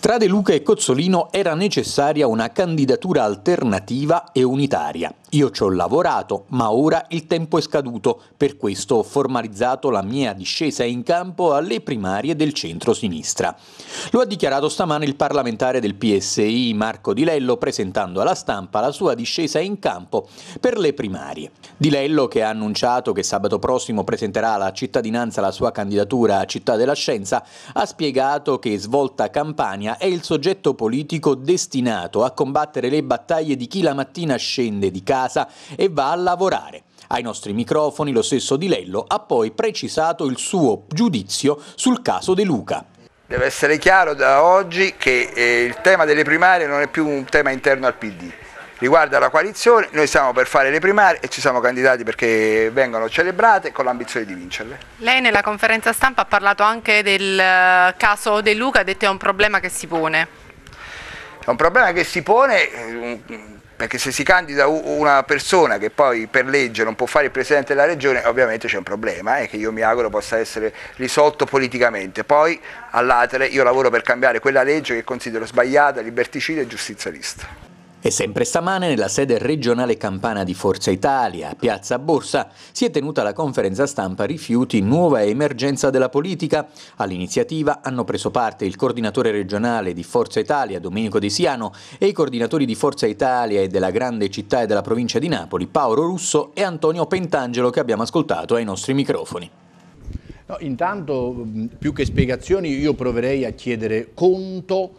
Tra De Luca e Cozzolino era necessaria una candidatura alternativa e unitaria. Io ci ho lavorato, ma ora il tempo è scaduto, per questo ho formalizzato la mia discesa in campo alle primarie del centro-sinistra. Lo ha dichiarato stamane il parlamentare del PSI Marco Di Lello, presentando alla stampa la sua discesa in campo per le primarie. Di Lello, che ha annunciato che sabato prossimo presenterà alla cittadinanza la sua candidatura a Città della Scienza, ha spiegato che Svolta Campania è il soggetto politico destinato a combattere le battaglie di chi la mattina scende di casa e va a lavorare. Ai nostri microfoni lo stesso Di Lello ha poi precisato il suo giudizio sul caso De Luca. Deve essere chiaro da oggi che il tema delle primarie non è più un tema interno al PD. Riguarda la coalizione, noi stiamo per fare le primarie e ci siamo candidati perché vengono celebrate con l'ambizione di vincerle. Lei nella conferenza stampa ha parlato anche del caso De Luca, ha detto che è un problema che si pone. È un problema che si pone perché se si candida una persona che poi per legge non può fare il Presidente della Regione, ovviamente c'è un problema che io mi auguro possa essere risolto politicamente. Poi all'atere io lavoro per cambiare quella legge che considero sbagliata, liberticida e giustizialista. E sempre stamane nella sede regionale campana di Forza Italia, a Piazza Borsa, si è tenuta la conferenza stampa Rifiuti, nuova emergenza della politica. All'iniziativa hanno preso parte il coordinatore regionale di Forza Italia, Domenico De Siano, e i coordinatori di Forza Italia e della grande città e della provincia di Napoli, Paolo Russo e Antonio Pentangelo, che abbiamo ascoltato ai nostri microfoni. No, intanto, più che spiegazioni, io proverei a chiedere conto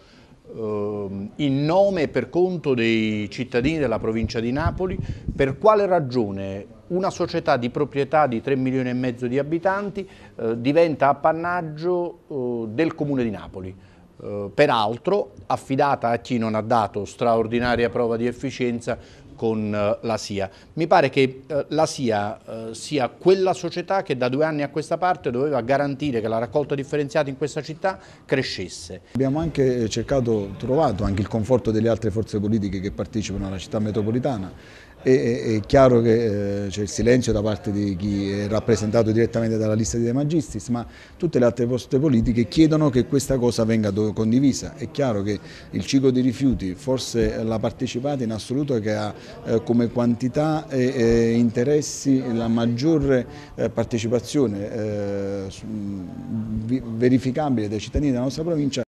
in nome e per conto dei cittadini della provincia di Napoli per quale ragione una società di proprietà di 3 milioni e mezzo di abitanti diventa appannaggio del Comune di Napoli, peraltro affidata a chi non ha dato straordinaria prova di efficienza con la SIA. Mi pare che la SIA sia quella società che da 2 anni a questa parte doveva garantire che la raccolta differenziata in questa città crescesse. Abbiamo anche trovato anche il conforto delle altre forze politiche che partecipano alla città metropolitana. È chiaro che c'è il silenzio da parte di chi è rappresentato direttamente dalla lista di De Magistris, ma tutte le altre forze politiche chiedono che questa cosa venga condivisa. È chiaro che il ciclo di rifiuti, forse la partecipata in assoluto che ha come quantità e interessi la maggiore partecipazione verificabile dai cittadini della nostra provincia,